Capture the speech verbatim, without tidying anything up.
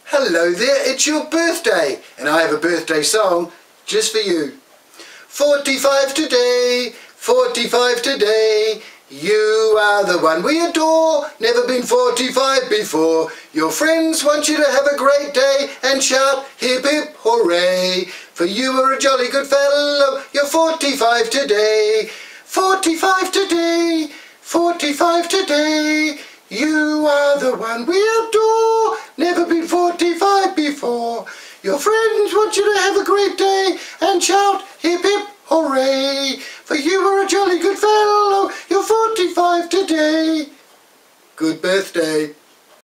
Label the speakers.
Speaker 1: Hello there, it's your birthday, and I have a birthday song just for you. forty-five today, forty-five today, you are the one we adore, never been forty-five before. Your friends want you to have a great day and shout hip hip hooray, for you are a jolly good fellow, you're forty-five today. forty-five today, forty-five today, you are the one we adore, never been forty-five before. Your friends want you to have a great day and shout hip hip hooray, for you are a jolly good fellow, you're forty-five today. Good birthday.